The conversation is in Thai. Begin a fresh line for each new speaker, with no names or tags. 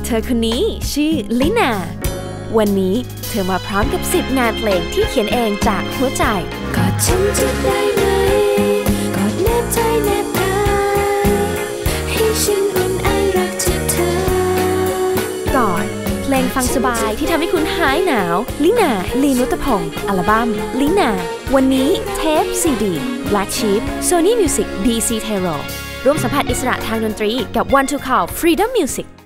เธอคนนี้ชื่อลินาวันนี้เธอมาพร้อมกับ10 งานเพลงที่เขียนเองจากหัวใจ
กอดฉันจะได้ไหมกอดแนบใจแนบกายให้ฉันอุ่นไอรักที่เธอ
ก่อนเพลงฟังสบายที่ทำให้คุณหายหนาวลินาลีนุตพงศ์อัลบั้มลินาวันนี้เทปซีดี Black Sheep Sony Music DC Tero ร่วมสัมผัสอิสระทางดนตรีกับ One to Call Freedom Music